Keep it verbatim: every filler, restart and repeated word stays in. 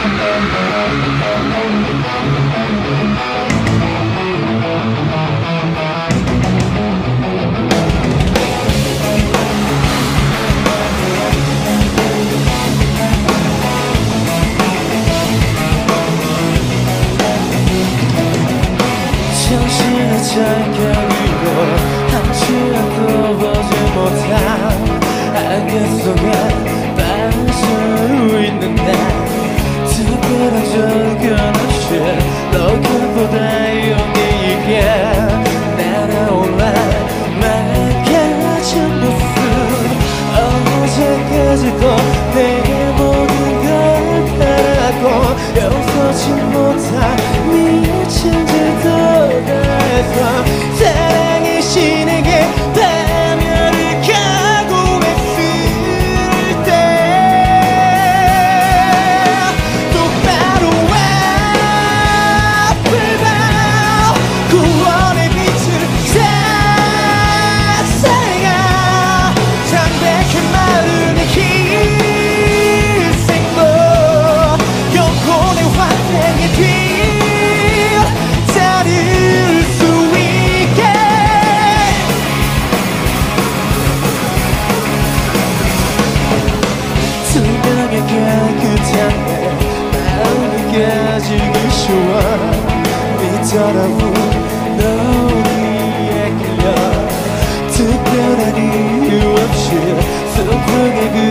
정신을 잘 겨누고 한치라도 보지 못한 안개 속에 빠져 있는 날 특별한 조건 없이 로켓보다 용기 있게 날아올라 맑아진 모습 어제까지도 내 모든 걸 바라고 용서치 못한 미친 짓도 다해서 사랑의 신에게 파멸을 각오했을 때 똑바로 앞을 봐 구원의 빛을 샀어야 창백한 마음의 희생도 영혼의 환생의 뒤 투명하게 깨끗한 내 마음이 깨지기 쉬워 믿더라고 너기에 끌려 특별한 이유 없이 슬프게 그